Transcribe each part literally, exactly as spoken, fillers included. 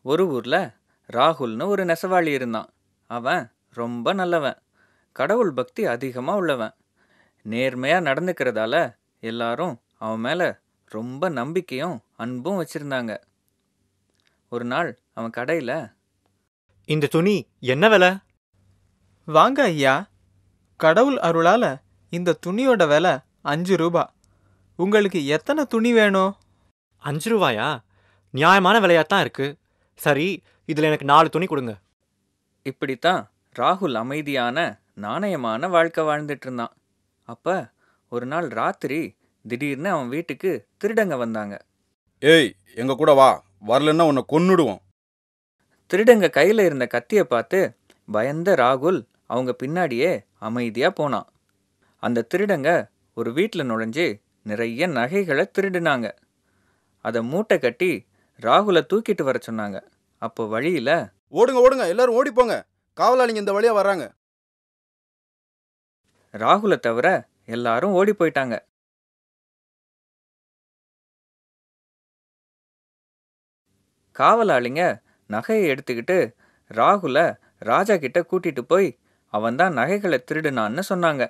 ஒரு ஊர்ல ராகுல்னு ஒரு நெசவாளி இருந்தான். அவன் ரொம்ப நல்லவன், கடவுள் பக்தி அதிகமா உள்ளவன். நேர்மையா நடந்துக்கிறதால எல்லாரும் அவன் மேல ரொம்ப நம்பிக்கையும் அன்பும் வச்சிருந்தாங்க. ஒரு நாள் அவன் கடையில, இந்த துணி என்ன விலை? வாங்க ஐயா, கடவுள் அருளால இந்த துணியோட விலை அஞ்சு ரூபா. உங்களுக்கு எத்தனை துணி வேணும்? அஞ்சு ரூபாயா? நியாயமான விலையாத்தான் இருக்கு. சரி, இதுல எனக்கு நாலு துணி கொடுங்க. இப்படித்தான் ராகுல் அமைதியான நாணயமான வாழ்க்கை வாழ்ந்துட்டு இருந்தான். அப்ப ஒரு நாள் ராத்திரி திடீர்னு அவன் வீட்டுக்கு திருடங்க வந்தாங்க. ஏய், எங்க கூட வா, வரலன்னா உன்னை கொன்னுடுவோம். திருடங்க கையில இருந்த கத்திய பார்த்து பயந்த ராகுல் அவங்க பின்னாடியே அமைதியா போனான். அந்த திருடங்க ஒரு வீட்டில் நுழைஞ்சு நிறைய நகைகளை திருடினாங்க. அதை மூட்டை கட்டி ராகுலை தூக்கிட்டு வர சொன்னாங்க. அப்போ வழியில, ஓடுங்க ஓடுங்க, எல்லாரும் ஓடி போங்க, காவலாளிங்க இந்த வழியா வர்றாங்க. ராகுலை தவிர எல்லாரும் ஓடி போயிட்டாங்க. காவலாளிங்க நகையை எடுத்துக்கிட்டு ராகுலை ராஜா கிட்ட கூட்டிட்டு போய் அவன் தான் நகைகளை திருடுனான்னு சொன்னாங்க.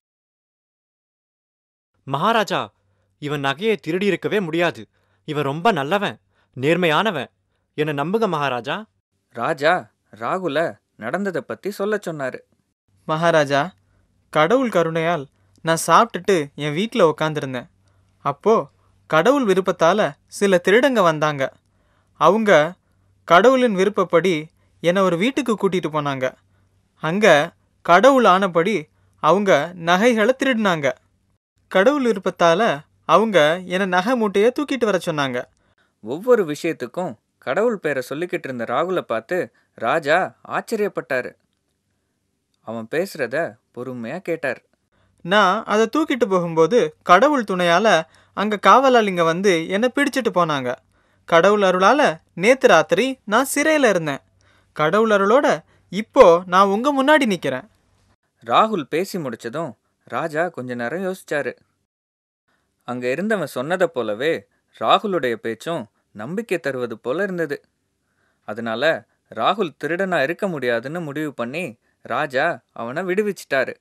மகாராஜா, இவன் நகையை திருடி இருக்கவே முடியாது. இவன் ரொம்ப நல்லவன், நேர்மையானவன். என்ன நம்புங்க மகாராஜா. ராஜா ராகுலை நடந்ததை பத்தி சொல்ல சொன்னாரு. மகாராஜா, கடவுள் கருணையால் நான் சாப்பிட்டுட்டு என் வீட்டில் உக்காந்துருந்தேன். அப்போ கடவுள் விருப்பத்தால் சில திருடங்க வந்தாங்க. அவங்க கடவுளின் விருப்பப்படி என்னை ஒரு வீட்டுக்கு கூட்டிட்டு போனாங்க. அங்கே கடவுள் ஆனபடி அவங்க நகைகளை திருடினாங்க. கடவுள் விருப்பத்தால் அவங்க என்னை நகை மூட்டையை தூக்கிட்டு வர சொன்னாங்க. ஒவ்வொரு விஷயத்துக்கும் கடவுள் பேரை சொல்லிக்கிட்டு இருந்த ராகுலை பார்த்து ராஜா ஆச்சரியப்பட்டாரு. அவன் பேசுறத பொறுமையா கேட்டார். நான் அதை தூக்கிட்டு போகும்போது கடவுள் துணையால் அங்கே காவலாளிங்க வந்து என்னை பிடிச்சிட்டு போனாங்க. கடவுள் அருளால் நேற்று ராத்திரி நான் சிறையில் இருந்தேன். கடவுள் அருளோட இப்போ நான் உங்க முன்னாடி நிற்கிறேன். ராகுல் பேசி முடிச்சதும் ராஜா கொஞ்ச நேரம் யோசிச்சாரு. அங்க இருந்தவன் சொன்னதை போலவே ராகுலுடைய பேச்சும் நம்பிக்கை தருவது போல இருந்தது. அதனால ராகுல் திருடனா இருக்க முடியாதுன்னு முடிவு பண்ணி ராஜா அவனை விடுவிச்சிட்டாரு.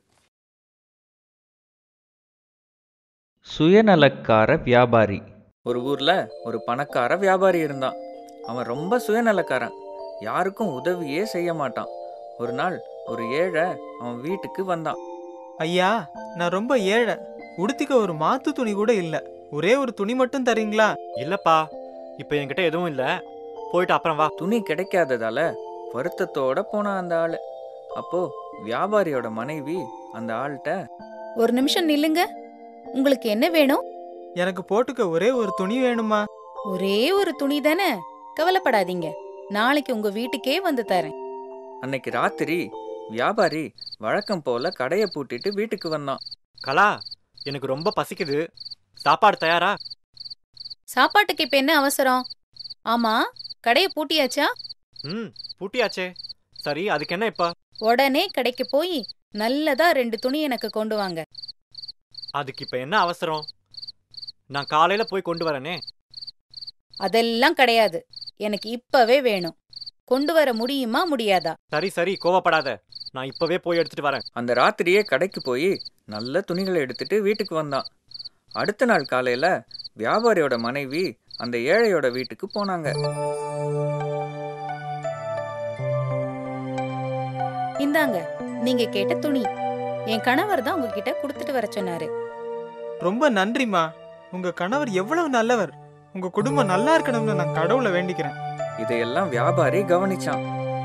சுயநலக்கார வியாபாரி. ஒரு ஊர்ல ஒரு பணக்கார வியாபாரி இருந்தான். அவன் ரொம்ப சுயநலக்காரன், யாருக்கும் உதவியே செய்ய மாட்டான். ஒரு நாள் ஒரு ஏழை அவன் வீட்டுக்கு வந்தான். ஐயா, நான் ரொம்ப ஏழை, உடுத்திக்க ஒரு மாத்து துணி கூட இல்லை. ஒரே ஒரு துணி மட்டும் தரீங்களா? இல்லப்பா, இப்ப என்கிட்ட எதுவும் இல்ல, போயிட்டு அப்புறம் வா. துணி கிடைக்காததால வருத்தத்தோட போனான் அந்த ஆளு. அப்போ வியாபாரியோட மனைவி அந்த ஆள்கிட்ட, ஒரு நிமிஷம் நில்லுங்க, உங்களுக்கு என்ன வேணும்? எனக்கு போட்டுக்க ஒரே ஒரு துணி வேணுமா? ஒரே ஒரு துணி தானே, கவலைப்படாதீங்க, நாளைக்கு உங்க வீட்டுக்கே வந்து தரேன். அன்னைக்கு ராத்திரி வியாபாரி வழக்கம் போல கடையை பூட்டிட்டு வீட்டுக்கு வந்தான். கலா, எனக்கு ரொம்ப பசிக்குது, சாப்பாடு தயாரா? சாப்பாட்டுக்கு இப்ப என்ன அவசரம்? ஆமா, கடைய பூட்டியாச்சா? ம், பூட்டியாச்சே. சரி, அதுக்கு என்ன இப்ப? உடனே கடைக்கு போய் நல்லதா ரெண்டு துணி எனக்கு கொண்டு வாங்க. அதுக்கு இப்ப என்ன அவசரம்? நான் காலையில போய் கொண்டு வரனே. அதெல்லாம் கிடையாது, எனக்கு இப்பவே வேணும். கொண்டு வர முடியுமா முடியாதா? சரி சரி, கோவப்படாத, நான் இப்பவே போய் எடுத்துட்டு வரேன். அந்த ராத்திரியே கடைக்கு போய் நல்ல துணிகளை எடுத்துட்டு வீட்டுக்கு வந்தான். அடுத்த நாள் காலையில வியாபாரியோட மனைவி அந்த ஏழையோட வீட்டுக்கு போனாங்க. இந்தாங்க, நீங்க கேட்ட துணி. என் கணவர் தான் உங்ககிட்ட கொடுத்துட்டு வர சொன்னாரு. ரொம்ப நன்றிமா, உங்க கணவர் எவ்வளவு நல்லவர். உங்க குடும்பம் நல்லா இருக்கணும்னு நான் கடவுளை வேண்டிக்கிறேன். இதையெல்லாம் வியாபாரி கவனிச்சான்.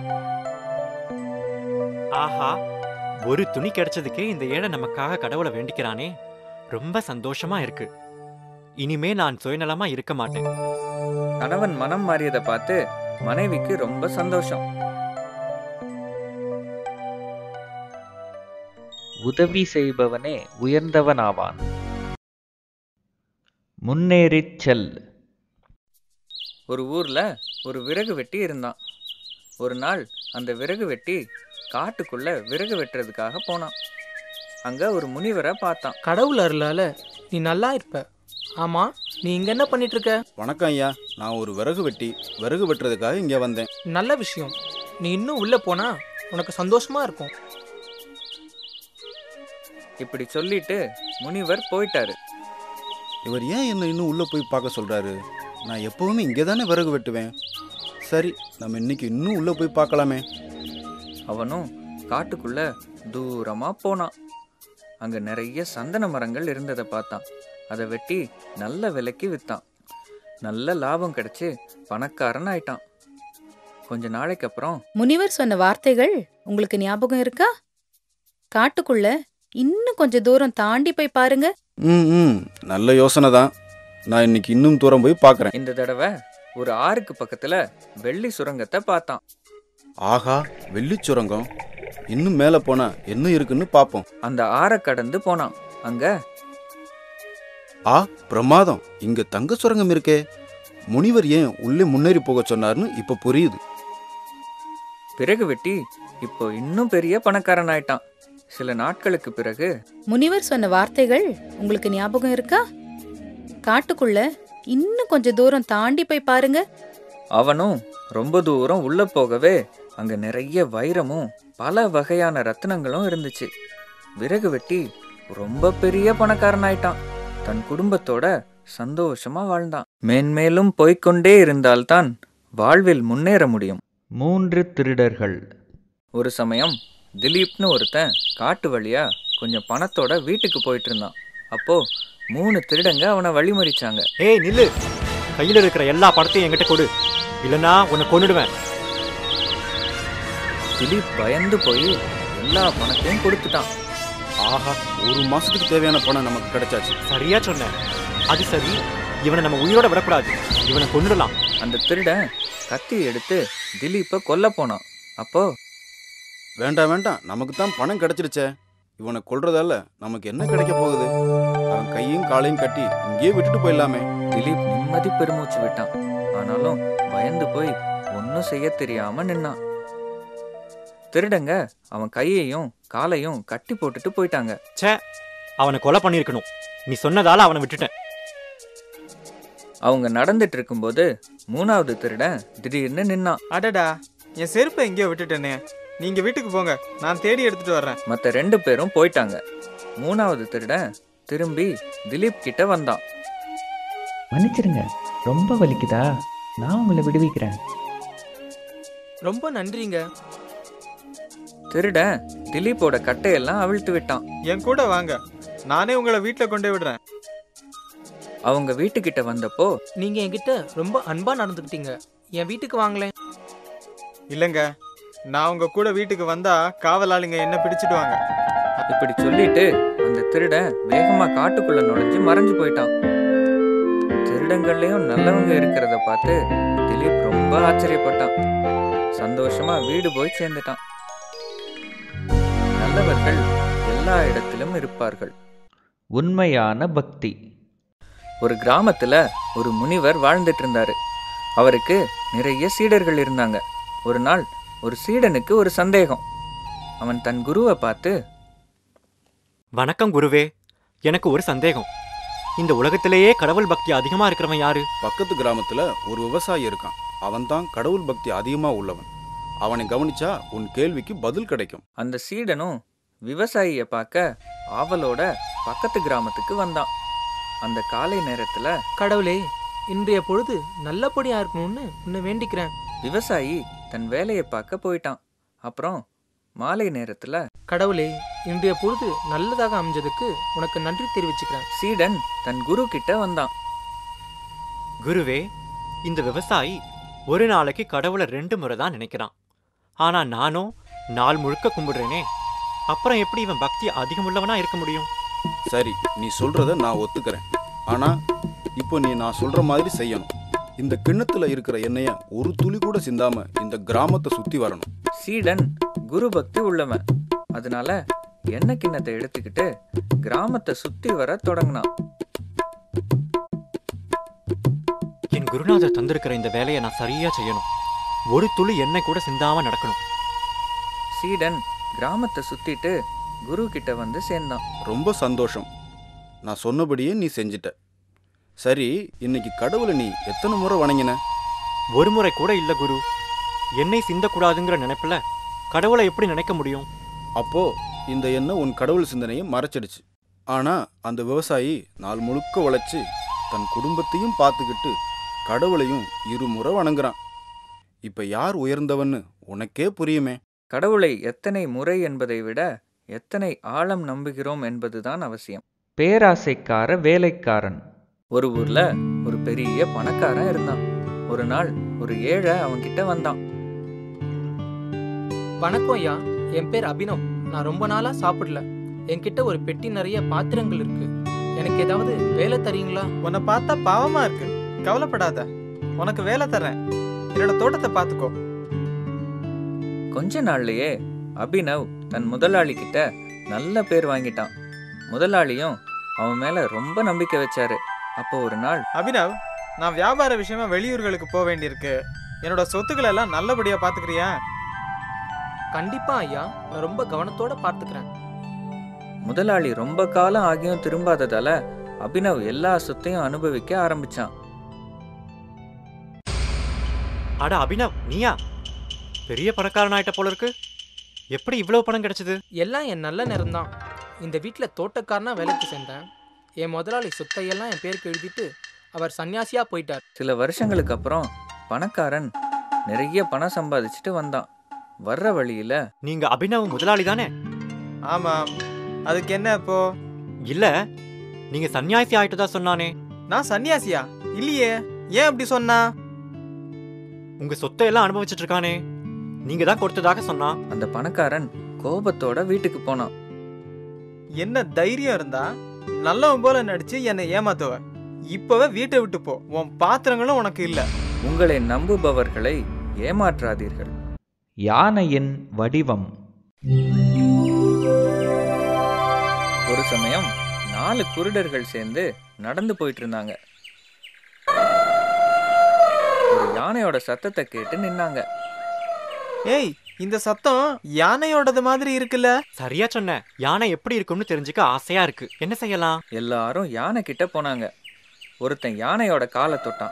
ஆஹா, ஒரு துணி கிடைச்சதுக்கே இந்த ஏழை நமக்காக கடவுளை வேண்டிக்கிறானே, ரொம்ப சந்தோஷமா இருக்கு. இனிமே நான் சுயநலமா இருக்க மாட்டேன். கணவன் மனம் மாறியதை பார்த்து மனைவிக்கு ரொம்ப சந்தோஷம். உதவி செய்பவனே உயர்ந்தவனாவான். முன்னேறிச் செல். ஒரு ஊர்ல ஒரு விறகு வெட்டி இருந்தான். ஒரு நாள் அந்த விறகு வெட்டி காட்டுக்குள்ள விறகு வெட்டுறதுக்காக போனான். அங்க ஒரு முனிவரை பார்த்தான். கடவுள் அருளால நீ நல்லா இருப்ப. ஆமா, நீ இங்க என்ன பண்ணிட்டு இருக்க? வணக்கம் ஐயா, நான் ஒரு விறகு வெட்டி விறகு வெட்டுறதுக்காக இங்கே வந்தேன். நல்ல விஷயம். நீ இன்னும் உள்ள போனா உனக்கு சந்தோஷமா இருக்கும். இப்படி சொல்லிட்டு முனிவர் போயிட்டாரு. இவர் ஏன் என்ன இன்னும் உள்ளே போய் பார்க்க சொல்கிறாரு? நான் எப்போவுமே இங்கே தானே விறகு வெட்டுவேன். சரி, நம்ம இன்னைக்கு இன்னும் உள்ளே போய் பார்க்கலாமே. அவனும் காட்டுக்குள்ள தூரமா போனான். அங்க நிறைய சந்தன மரங்கள் இருந்ததை பார்த்தான். அதை வெட்டி நல்ல விலைக்கு வித்தான். நல்ல லாபம் கிடைச்சு பணக்காரன் ஆயிட்டான். கொஞ்ச நாளைக்கு அப்புறம் முனிவர் சொன்ன வார்த்தைகள் உங்களுக்கு ஞாபகம் இருக்கா? காட்டுக்குள்ள இன்னும் கொஞ்ச தூரம் தாண்டி போய் பாருங்க. ம் ம் நல்ல யோசனை தான். நான் இன்னைக்கு இன்னும் தூரம் போய் பார்க்குறேன். இந்த தடவை ஒரு ஆறுக்கு பக்கத்துல வெள்ளி சுரங்கத்தை பார்த்தான். ஆஹா, வெள்ளி சுரங்கம். இன்னும் மேலே போனா என்ன இருக்குன்னு பார்ப்போம். அந்த ஆறை கடந்து போனான். அங்க ஆ, பிரமாதம், இங்க தங்க சுரங்கம் இருக்கே. முனிவர் ஏன் உள்ளே முன்னேறி போக சொன்னார்னு இப்ப புரியுது. பிறகு வெட்டி இப்போ இன்னும் பெரிய பணக்காரன் ஆயிட்டான். சில நாட்களுக்கு பிறகு முனிவர் சொன்ன வார்த்தைகள் உங்களுக்கு ஞாபகம் இருக்கா? காட்டுக்குள்ள இன்னும் கொஞ்ச தூரம் தாண்டி போய் பாருங்க. அவனும் ரொம்ப தூரம் உள்ள போகவே அங்க நிறைய வைரமும் பல வகையான ரத்தினங்களும் இருந்துச்சு. விறகு வெட்டி ரொம்ப பெரிய பணக்காரன் ஆயிட்டான். தன் குடும்பத்தோட சந்தோஷமா வாழ்ந்தான். மேன்மேலும் போய்க்கொண்டே இருந்தால்தான் வாழ்வில் முன்னேற முடியும். மூன்று திருடர்கள். ஒரு சமயம் திலீப்னு ஒருத்தன் காட்டு வழியா கொஞ்சம் பணத்தோட வீட்டுக்கு போயிட்டு இருந்தான். அப்போ மூணு திருடங்க அவனை வழிமறிச்சாங்க. ஏய் நில்லு, கையில் இருக்கிற எல்லா பணத்தையும் என்கிட்ட கொடு, இல்லைன்னா உன்னை கொன்னுடுவேன். திலீப் பயந்து போய் எல்லா பணத்தையும் கொடுத்துட்டான். ஆஹா, ஒரு மாசத்துக்கு தேவையான பணம் நமக்கு கிடைச்சாச்சு. சரியா சொன்ன. அது சரி, இவனை நம்ம உயிரோட விடக்கூடாது, இவனை கொன்னுடலாம். அந்த திருடன் கத்தி எடுத்து திலீப்பை கொல்ல போனான். அப்போ வேண்டாம் வேண்டாம், நமக்கு தான் பணம் கிடைச்சிருச்சே. இவனை கொல்றதால நமக்கு என்ன கிடைக்க போகுது? அவன் கையும் காலையும் கட்டி இங்கேயே விட்டுட்டு போயிடலாமே. திலீப் நிம்மதி பெருமூச்சு விட்டான். ஆனாலும் பயந்து போய் ஒன்னும் செய்ய தெரியாம நின்னான். திருடங்க அவன் கையையும் காலையும் கட்டி போட்டுட்டு போயிட்டாங்க. ச்சே, அவனை கொலை பண்ணியிருக்கணும். நீ சொன்னதால அவனை விட்டுட்டேன். அவங்க நடந்துட்டு இருக்கும்போது மூணாவது திருடன் திடீர்னு நின்னான். அடடா, என் செருப்பை எங்கேயோ விட்டுட்டேனே. நீங்க வீட்டுக்கு போங்க, நான் தேடி எடுத்துட்டு வர்றேன். மற்ற ரெண்டு பேரும் போயிட்டாங்க. மூணாவது திருடன் திரும்பி திலீப் கிட்ட வந்தான். மன்னிச்சிருங்க, ரொம்ப வலிக்குதா? நான் உங்களை விடுவிக்கிறேன். ரொம்ப நன்றிங்க. திருடன் திலீப்போட கட்டையெல்லாம் அவிழ்த்து விட்டான். என் கூட வாங்க, நானே உங்களை வீட்டில் கொண்டு விடுறேன். அவங்க வீட்டுக்கிட்ட வந்தப்போ நீங்க என்கிட்ட ரொம்ப அன்பா நடந்துக்கிட்டீங்க. என் வீட்டுக்கு வாங்களேன். இல்லைங்க, நான் உங்க கூட வீட்டுக்கு வந்தா காவலாளிங்க என்ன பிடிச்சிடுவாங்க. இப்படி சொல்லிட்டு அந்த திருடன் வேகமா காட்டுக்குள்ள நுழைஞ்சு மறைஞ்சு போயிட்டான். திருடங்கள்லயும் நல்லவங்க இருக்கிறத பார்த்து திலீப் ரொம்ப ஆச்சரியப்பட்டான். சந்தோஷமா வீடு போய் சேர்ந்துட்டான். நல்லவர்கள் எல்லா இடத்திலும் இருப்பார்கள். உண்மையான பக்தி. ஒரு கிராமத்துல ஒரு முனிவர் வாழ்ந்துட்டு இருந்தாரு. அவருக்கு நிறைய சீடர்கள் இருந்தாங்க. ஒரு நாள் ஒரு சீடனுக்கு ஒரு சந்தேகம். அவன் தன் குருவை பார்த்து, வணக்கம் குருவே, எனக்கு ஒரு சந்தேகம். இந்த உலகத்திலேயே கடவுள் பக்தி அதிகமா இருக்கிறவன் யாரு? பக்கத்து கிராமத்துல ஒரு விவசாயி இருக்கான். அவன் தான் கடவுள் பக்தி அதிகமா உள்ளவன். அவனை கவனிச்சா உன் கேள்விக்கு பதில் கிடைக்கும். அந்த சீடனும் விவசாயிய பார்க்க ஆவலோட பக்கத்து கிராமத்துக்கு வந்தான். அந்த காலை நேரத்துல கடவுளே, இன்றைய பொழுது நல்லபடியா இருக்கணும்னு உன்னை வேண்டிக்கிறேன். விவசாயி தன் வேலையை பார்க்க போயிட்டான். அப்புறம் மாலை நேரத்துல கடவுளே, இன்றைய பொழுது நல்லதாக அமைஞ்சதுக்கு உனக்கு நன்றி தெரிவிச்சுக்கிறேன். சீடன் தன் குரு கிட்ட வந்தான். குருவே, இந்த விவசாயி ஒரு நாளைக்கு கடவுளை ரெண்டு முறை தான் நினைக்கிறான். ஆனா நானும் நாள் முழுக்க கும்பிடுறேனே, அப்புறம் எப்படி இவன் பக்தி அதிகமுள்ளவனா இருக்க முடியும்? சரி, நீ சொல்றத நான் ஒத்துக்கிறேன். ஆனா இப்போ நீ நான் சொல்ற மாதிரி செய்யணும். இந்த கிண்ணத்துல இருக்கிற எண்ணெய ஒரு துளி கூட சிந்தாம இந்த கிராமத்தை சுத்தி வரணும். சீடன் குரு பக்தி உள்ளவன். அதனால எண்ணெய் கிண்ணத்தை எடுத்துக்கிட்டு கிராமத்தை சுத்தி வர தொடங்கினான். என் குருநாதர் தந்திருக்கிற இந்த வேலையை நான் சரியா செய்யணும். ஒரு துளி எண்ணெய் கூட சிந்தாம நடக்கணும். சீடன் கிராமத்தை சுத்திட்டு குரு கிட்ட வந்து சேர்ந்தான். ரொம்ப சந்தோஷம். நான் சொன்னபடியே நீ செஞ்சிட்ட. சரி, இன்னைக்கு கடவுளை நீ எத்தனை முறை வணங்கின? ஒரு முறை கூட இல்ல குரு. எண்ணெய் சிந்தக்கூடாதுங்கிற நினைப்புல கடவுளை எப்படி நினைக்க முடியும்? அப்போ இந்த எண்ணம் உன் கடவுள் சிந்தனையை மறைச்சிடுச்சு. ஆனா அந்த விவசாயி நாள் முழுக்க உழைச்சு தன் குடும்பத்தையும் பார்த்துக்கிட்டு கடவுளையும் இருமுறை வணங்குறான். இப்ப யார் உயர்ந்தவன்னு உனக்கே புரியுமே. கடவுளை எத்தனை முறை என்பதை விட எத்தனை ஆழம் நம்புகிறோம் என்பதுதான் அவசியம். பேராசைக்கார வேலைக்காரன். ஒரு ஊர்ல ஒரு பெரிய பணக்காரன் இருந்தான். ஒரு நாள் ஒரு ஏழை அவன்கிட்ட வந்தான். வணக்கம் ஐயா, என் பேர் அபினவ். நான் ரொம்ப நாளா சாப்பிடல. என்கிட்ட ஒரு பெட்டி நிறைய பாத்திரங்கள் இருக்கு. எனக்கு ஏதாவது வேலை தரீங்களா? உன்னை பார்த்தா பாவமா இருக்கு. கவலைப்படாத, உனக்கு வேலை தரேன். என்னோட தோட்டத்தை பார்த்துக்கோ. கொஞ்ச நாள்லயே அபினவ் தன் முதலாளி கிட்ட நல்ல பேர் வாங்கிட்டான். முதலாளியும் அவன் மேல ரொம்ப நம்பிக்கை வச்சாரு. அப்போ ஒரு நாள், அபினவ், நான் வியாபார விஷயமா வெளியூர்களுக்கு போக வேண்டியிருக்கு. என்னோட சொத்துக்களை எல்லாம் நல்லபடியா பாத்துக்கிறியா? கண்டிப்பா ஐயா, நான் ரொம்ப கவனத்தோட பார்த்துக்கிறேன். முதலாளி ரொம்ப காலம் ஆகியும் திரும்பாததால அபினவ் எல்லா சொத்தையும் அனுபவிக்க ஆரம்பிச்சான். அட அபினவ், நீயா? பெரிய பணக்காரன் ஆயிட்ட போல இருக்கு. எப்படி இவ்வளவு பணம் கிடைச்சது? எல்லாம் என் நல்ல நேரம்தான். இந்த வீட்டில் தோட்டக்காரனா வேலைக்கு சேர்ந்தேன். என் முதலாளி சொத்தையெல்லாம் என் பேருக்கு எழுதிட்டு அவர் சன்னியாசியா போயிட்டார். சில வருஷங்களுக்கு அப்புறம் பணக்காரன் நிறைய பணம் சம்பாதிச்சுட்டு வந்தான். வர்ற வழியில, நீங்க அபினவ் முதலாளி தானே? ஆமாம். அதுக்கு என்ன இப்போ? இல்ல, நீங்க சன்னியாசி ஆயிட்டதா சொன்னானே. நான் சன்னியாசியா? இல்லையே. ஏன் அப்படி சொன்னா? உங்க சொத்தை எல்லாம் அனுபவிச்சுட்டு இருக்கானே, நீங்க தான் கொடுத்ததாக சொன்னா. அந்த பணக்காரன் கோபத்தோட வீட்டுக்கு போனான். என்ன தைரியம் இருந்தா நல்லவன் போல நடிச்சு என்னை ஏமாத்துவ? இப்பவே வீட்டை விட்டு போ. உன் பாத்திரங்களும் உனக்கு இல்ல. உங்களை நம்புபவர்களை ஏமாற்றாதீர்கள். யானையின் வடிவம். ஒரு சமயம் நாலு குருடர்கள் சேர்ந்து நடந்து போயிட்டு இருந்தாங்க. ஒரு யானையோட சத்தத்தை கேட்டு நின்னாங்க. ஏய், இந்த சத்தம் யானையோடது மாதிரி இருக்குல்ல? சரியா சொன்ன. யானை எப்படி இருக்கும்னு தெரிஞ்சுக்க ஆசையா இருக்கு. என்ன செய்யலாம்? எல்லாரும் யானை கிட்ட போனாங்க. ஒருத்தன் யானையோட காலை தொட்டான்.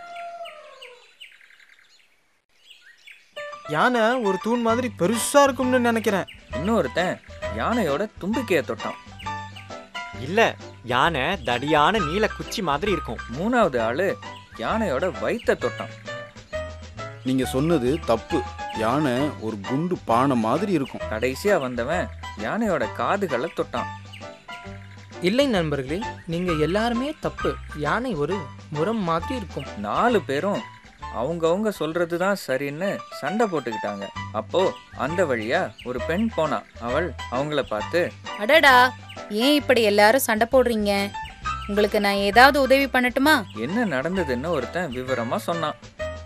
யானை ஒரு தூண் மாதிரி பெருசா இருக்கும்னு நினைக்கிறேன். இன்னொருத்தன் யானையோட தும்பிக்கைய தொட்டான். இல்ல, யானை தடியான நீல குச்சி மாதிரி இருக்கும். மூணாவது ஆளு யானையோட வயித்தை தொட்டான். நீங்க சொன்னது தப்பு. யானை ஒரு குண்டு பானை மாதிரி இருக்கும். கடைசியா வந்தவன் யானையோட காதுகளை தொட்டான். இல்லை நண்பர்களே, நீங்க எல்லாருமே தப்பு. யானை ஒரு முரம் மாதிரி இருக்கும். நாலு பேரும் அவங்கவுங்க சொல்றதுதான் சரின்னு சண்டை போட்டுக்கிட்டாங்க. அப்போ அந்த வழியா ஒரு பெண் போனா. அவள் அவங்கள பார்த்து, அடடா, ஏன் இப்படி எல்லாரும் சண்டை போடுறீங்க? உங்களுக்கு நான் ஏதாவது உதவி பண்ணட்டுமா? என்ன நடந்ததுன்னு ஒருத்தன் விவரமா சொன்னான்.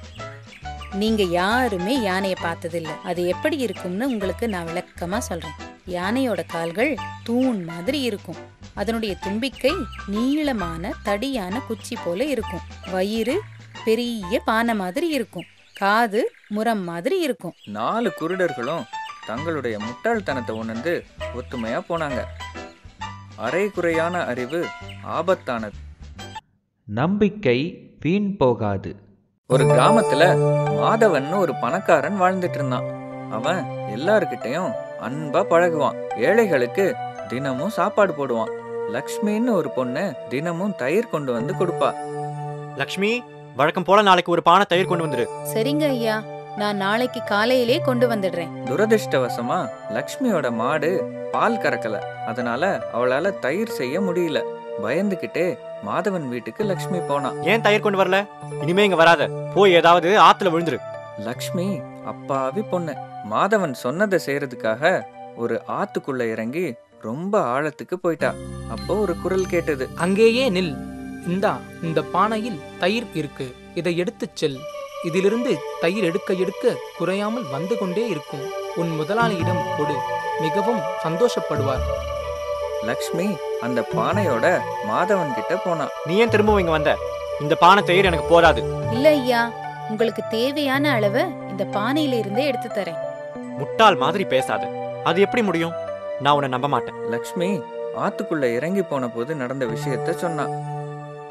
நீங்க யாருமே யானையை பார்த்ததில்ல. அது எப்படி இருக்கும்னு உங்களுக்கு நான் விளக்கமா சொல்றேன். யானையோட கால்கள் தூண் மாதிரி இருக்கும். அதனுடைய தும்பிக்கை நீளமான தடியான குச்சி போல இருக்கும். வயிறு பெரிய பானை மாதிரி இருக்கும். காது முரம் மாதிரி இருக்கும். நாலு குருடர்களும் தங்களுடைய முட்டாள்தனத்தை உணர்ந்து ஒத்துமையா போனாங்க. அரை குறையான அறிவு ஆபத்தானது. நம்பிக்கை வீண் போகாது. ஒரு கிராமத்துல மாதவன் ஒரு பணக்காரன் வாழ்ந்துட்டு இருந்தான். அவன் எல்லார்கிட்டையும் அன்பா பழகுவான். ஏழைகளுக்கு தினமும் சாப்பாடு போடுவான். லக்ஷ்மின்னு ஒரு பொண்ணு தினமும் தயிர் கொண்டு வந்து கொடுப்பா. லக்ஷ்மி, வழக்கம் போல நாளைக்கு ஒரு பானை தயிர் கொண்டு வந்துரு. சரிங்க ஐயா, நான் நாளைக்கு காலையிலே கொண்டு வந்துடுறேன். துரதிர்ஷ்டவசமா லக்ஷ்மியோட மாடு பால் கறக்கல. அதனால அவளால தயிர் செய்ய முடியல. பயந்துகிட்டே மாதவன் வீட்டுக்கு லக்ஷ்மி போனா. ஏன் தயிர் கொண்டு வரல? இனிமே இங்க வராத. போய் ஏதாவது ஆத்துல விழுந்துரு. லக்ஷ்மி அப்பாவி பொண்ணு. மாதவன் சொன்னதை செய்யறதுக்காக ஒரு ஆத்துக்குள்ள இறங்கி ரொம்ப ஆழத்துக்கு போயிட்டா. அப்போ ஒரு குரல் கேட்டது. அங்கேயே நில். இந்தா, இந்த பானையில் தயிர் இருக்கு. இதை எடுத்துச் செல். இதிலிருந்து தயிர் எடுக்க எடுக்க குறையாமல் வந்து கொண்டே இருக்கும். உன் முதலாளியிடம் கொடு. மிகவும் சந்தோஷப்படுவார். லக்ஷ்மி அந்த பானையோட மாதவன் கிட்ட போனா. நீ ஏன் திரும்பவும் இங்க வந்த? இந்த பானை தயிர் எனக்கு போதாது. இல்ல ஐயா, உங்களுக்கு தேவையான அளவை இந்த பானையில இருந்தே எடுத்து தரேன். முட்டாள் மாதிரி பேசாத. அது எப்படி முடியும்? நான் உன்னை நம்ப மாட்டேன். லக்ஷ்மி ஆத்துக்குள்ள இறங்கி போன போது நடந்த விஷயத்த சொன்னா.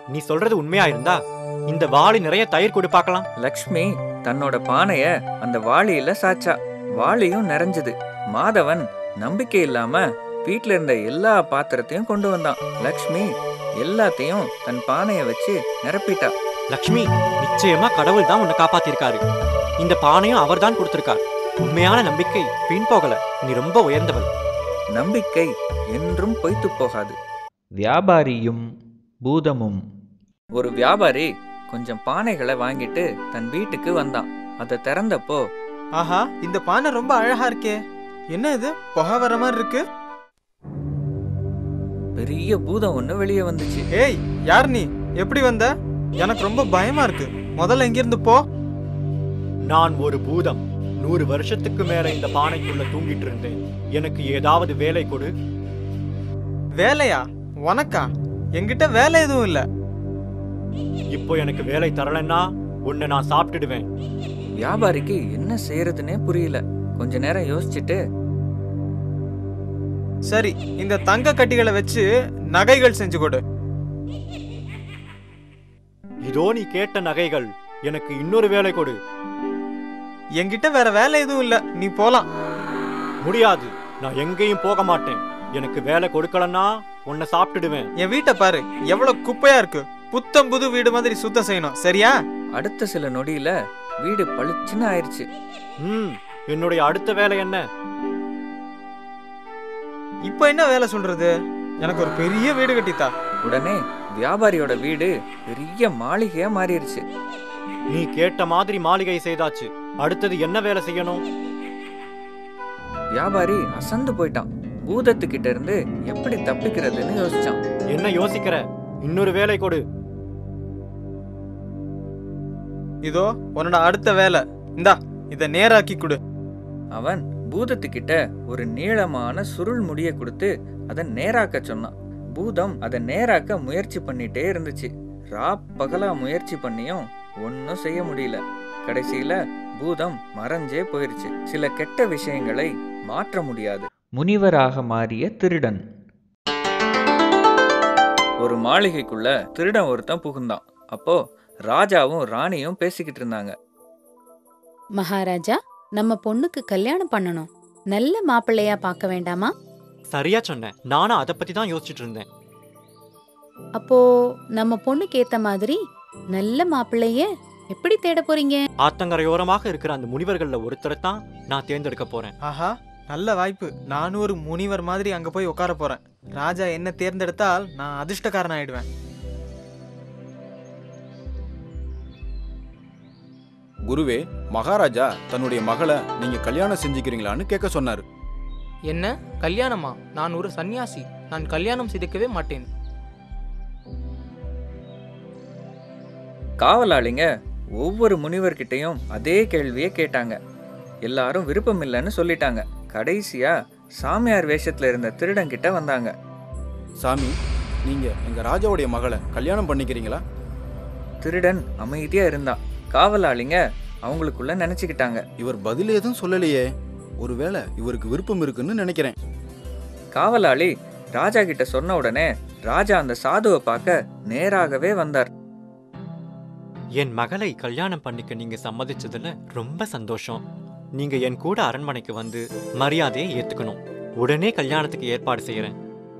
நீ சொல்றது உண்மையா இருந்தா இந்த வாளி நிறைய தயிர் கொடு பார்க்கலாம். லக்ஷ்மி தன்னோட பானைய அந்த வாளியில சாச்சா. வாளியும் நிறைஞ்சது. மாதவன் நம்பிக்கை இல்லாம வீட்ல இருந்த எல்லா பாத்திரத்தையும் கொண்டு வந்தான். லக்ஷ்மி எல்லாத்தையும் தன் பானைய வச்சு நிரப்பிட்டா. லக்ஷ்மி, நிச்சயமா கடவுள் தான் உன்னை காப்பாத்திருக்காரு. இந்த பானையும் அவர் தான் கொடுத்திருக்கார். உண்மையான நம்பிக்கை வீண் போகல. நீ ரொம்ப உயர்ந்தவள். நம்பிக்கை என்றும் பொய்த்து போகாது. வியாபாரியும் பூதமும். ஒரு வியாபாரி கொஞ்சம் பானைகளை வாங்கிட்டு தன் வீட்டுக்கு வந்தான். அதை திறந்தப்போ, ஆஹா, இந்த பானை ரொம்ப அழகா இருக்கே. என்ன இது, புகை வர மாதிரி இருக்கு? பெரிய பூதம் ஒண்ணு வெளியே வந்துச்சு. ஏய், யார் நீ? எப்படி வந்த? எனக்கு ரொம்ப பயமா இருக்கு. முதல்ல எங்கிருந்து போ. நான் ஒரு பூதம். நூறு வருஷத்துக்கு மேல இந்த பானைக்குள்ள தூங்கிட்டு இருந்தேன். எனக்கு ஏதாவது வேலை கொடு. வேலையா? உனக்கா? என்கிட்ட வேலை எதுவும் இல்ல. இப்போ எனக்கு வேலை தரலன்னா உன்னை நான் சாப்பிட்டுடுவேன். வியாபாரிக்கு என்ன செய்யறதுன்னே புரியல. கொஞ்ச நேரம் யோசிச்சுட்டு, சரி, இந்த தங்க கட்டிகளை வச்சு நகைகள் செஞ்சு கொடு. இதோ நீ கேட்ட நகைகள். எனக்கு இன்னொரு வேலை கொடு. என்கிட்ட வேற வேலை எதுவும் இல்ல, நீ போலாம். முடியாது, நான் எங்கேயும் போக மாட்டேன். எனக்கு வேலை கொடுக்கலன்னா உன்னை சாப்பிட்டுடுவேன். என் வீட்டை பாரு, எவ்வளவு குப்பையா இருக்கு. புத்தம் புது வீடு மாதிரி சுத்தம் செய்யணும், சரியா? அடுத்த சில நொடியில வீடு பளிச்சுன்னு ஆயிடுச்சு. ம் என்னுடைய அடுத்த வேலை என்ன? இப்ப என்ன வேலை சொல்றது? எனக்கு ஒரு பெரிய வீடு கட்டித்தா. உடனே வியாபாரியோட வீடு பெரிய மாளிகையா மாறிடுச்சு. நீ கேட்ட மாதிரி மாளிகை செய்தாச்சு. அடுத்தது என்ன வேலை செய்யணும்? வியாபாரி அசந்து போயிட்டான். பூதத்துக்கிட்ட இருந்து எப்படி தப்பிக்கிறதுன்னு யோசிச்சான். என்ன யோசிக்கிற? இன்னொரு வேலை கொடு. இதோ உன்னோட அடுத்த வேலை. இந்தா, இத நேராக்கி கொடு. அவன் பூதத்துக்கிட்ட ஒரு நீளமான சுருள் முடிய கொடுத்து அதை நேராக்க சொன்னான். பூதம் அதை நேராக்க முயற்சி பண்ணிட்டே இருந்துச்சு. ரா பகலா முயற்சி பண்ணியும் ஒன்னும் செய்ய முடியல. கடைசியில பூதம் மறைஞ்சே போயிருச்சு. சில கெட்ட விஷயங்களை மாற்ற முடியாது. முனிவராக மாறிய திருடன். ஒரு மாளிகைக்குள்ள திருடன் ஒருத்தன் புகுந்தான். அப்போ ராஜாவும் ராணியும் பேசிக்கிட்டு இருந்தாங்க. மகாராஜா, நம்ம பொண்ணுக்கு கல்யாணம் பண்ணணும். நல்ல மாப்பிள்ளையா பார்க்க வேண்டாமா? சரியா சொன்ன. நானும் அதை பத்தி தான் யோசிச்சுட்டு இருந்தேன். அப்போ நம்ம பொண்ணுக்கு ஏத்த மாதிரி நல்ல மாப்பிள்ளைய எப்படி தேட போறீங்க? ஆத்தங்கரையோரமாக இருக்கிற அந்த முனிவர்கள்ல ஒருத்தரை தான் நான் தேர்ந்தெடுக்க போறேன். ஆஹா, நல்ல வாய்ப்பு. நானும் ஒரு முனிவர் மாதிரி அங்க போய் உட்கார போறேன். ராஜா என்ன தேர்ந்தெடுத்தால் நான் அதிர்ஷ்டக்காரன் ஆயிடுவேன். குருவே, மகாராஜா தன்னுடைய மகளை நீங்க கல்யாணம் செஞ்சுக்கிறீங்களான்னு கேட்க சொன்னாரு. என்ன கல்யாணமா? நான் ஒரு சன்னியாசி. நான் கல்யாணம் செய்துக்கவே மாட்டேன். காவலாளிங்க ஒவ்வொரு முனிவர்கிட்டையும் அதே கேள்வியை கேட்டாங்க. எல்லாரும் விருப்பம் இல்லைன்னு சொல்லிட்டாங்க. கடைசியா சாமியார் வேஷத்துல இருந்த திருடன் கிட்ட வந்தாங்க. சாமி, நீங்க எங்க ராஜாவுடைய மகளை கல்யாணம் பண்ணிக்கிறீங்களா? திருடன் அமைதியா இருந்தான். காவலாளிங்க அவங்களுக்குள்ள நினைச்சுக்கிட்டாங்க, இவர் பதில் எதுவும் சொல்லலையே, ஒருவேளை இவருக்கு விருப்பம் இருக்குன்னு நினைக்கிறேன். காவலாளி ராஜா கிட்ட சொன்ன உடனே ராஜா அந்த சாதுவை பார்க்க நேராகவே வந்தார். என் மகளை கல்யாணம் பண்ணிக்க நீங்க சம்மதிச்சதுல ரொம்ப சந்தோஷம். நீங்க என் கூட அரண்மனைக்கு வந்து மரியாதையை ஏத்துக்கணும். உடனே கல்யாணத்துக்கு ஏற்பாடு செய்யறேன்.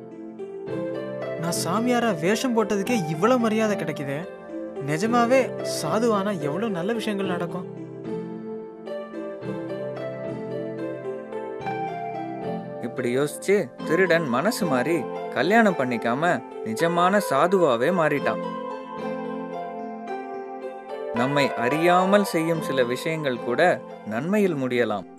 நான் சாமியாரா வேஷம் போட்டதுக்கே இவ்வளவு மரியாதை கிடைக்குதே. நிஜமாவே சாதுவானா எவ்வளவு நல்ல விஷயங்கள் நடக்கும். இப்படி யோசிச்சு திருடன் மனசு மாறி கல்யாணம் பண்ணிக்காம நிஜமான சாதுவாவே மாறிட்டான். நம்மை அறியாமல் செய்யும் சில விஷயங்கள் கூட நன்மையில் முடியலாம்.